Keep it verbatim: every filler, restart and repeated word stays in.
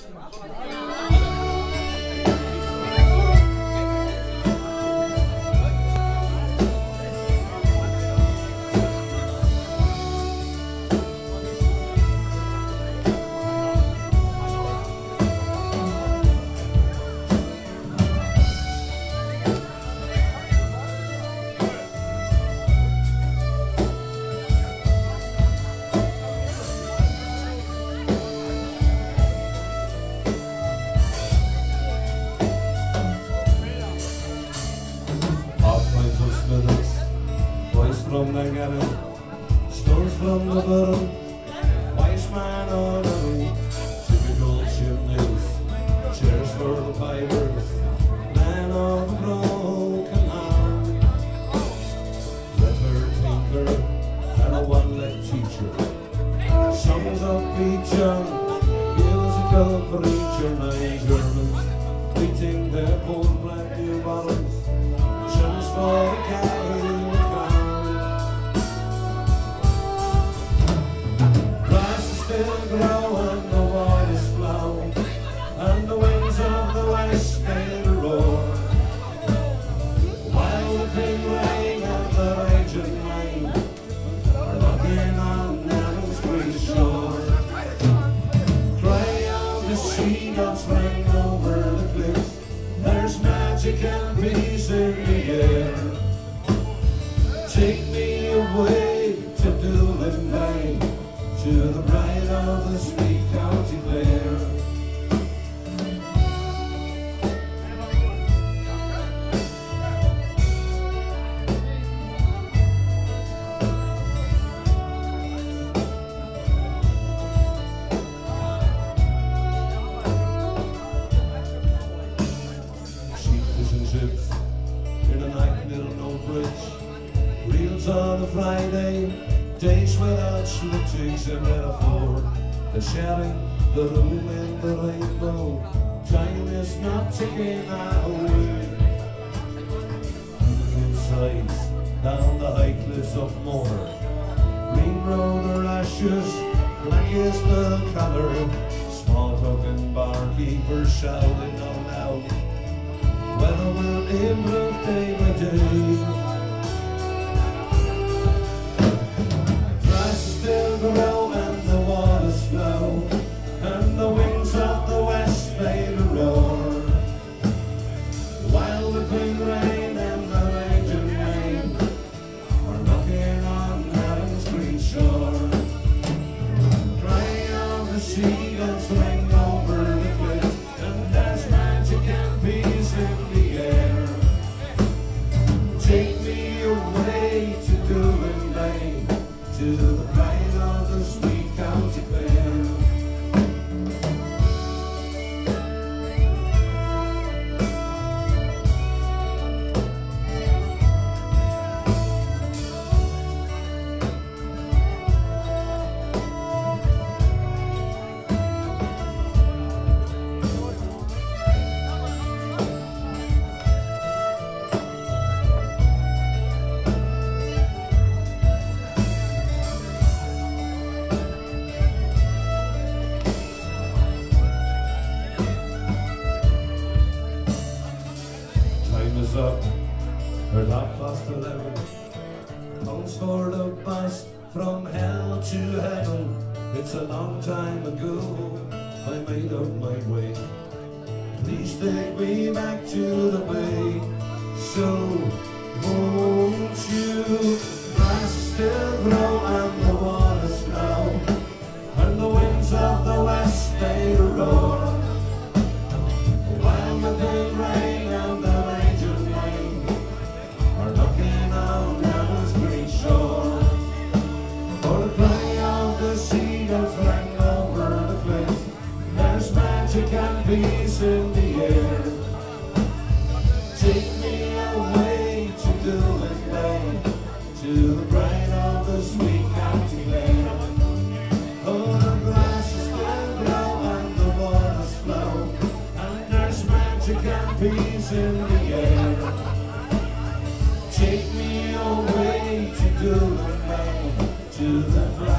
From the galley, stones from the bottom, wise man on a roof, typical chimneys, chairs for the pipers, man of a broken heart. Let her tinker and a one-leg teacher, songs of preacher, musical preacher, nine Germans, beating their cold black new bottles, chums for the carry. Grow and the waters flow, and the winds of the west they roar, while the big rain and the raging rain are knocking on Neville's green shore. Cry out the seagulls ring over the cliffs, there's magic and peace in the air. Take me away to Doolin Bay, to the bride of the sweet county Clare. Cheap fish and chips in a night little no bridge, reels on a Friday, days without schlittings and metaphor, the sharing, the room and the rainbow, time is not ticking away. Beautiful sights down the high cliffs of Moher, green road or ashes, black is the colour, small token barkeepers shouting out loud, weather will improve day by day. Still grow and the waters flow, and the winds of the west they roar, while the quick rain and the raging rain are knocking on Adam's green shore. Crying out the seagulls ring over the cliffs, and there's magic and peace in the air. Take me away to Doolin Bay, to the pride of the sweet county Clare. Up, her half past eleven, comes for the bus from hell to heaven. It's a long time ago I made up my way. Please take me back to the bay. So won't you? Grass still grow and the waters flow, and the winds of the west they roar, while the big rain and the and peace in the air. Take me away to Doolin Bay, to the bride of the sweet county Clare. Oh, the grasses still grow and the waters flow, and there's magic and peace in the air. Take me away to Doolin Bay, to the bride